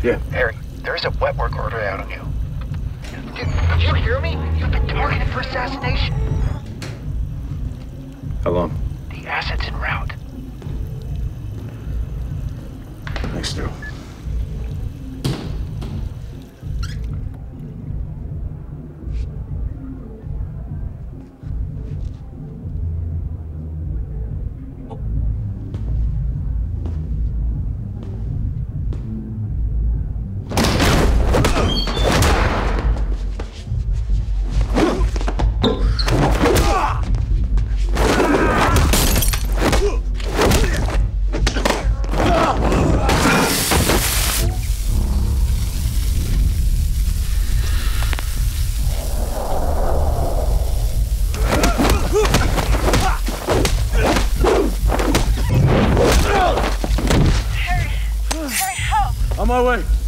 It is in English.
Yeah. Harry, there's a wet work order out on you. Did you hear me? You've been targeted for assassination. How long? The asset's en route. Thanks, Stu. On my way.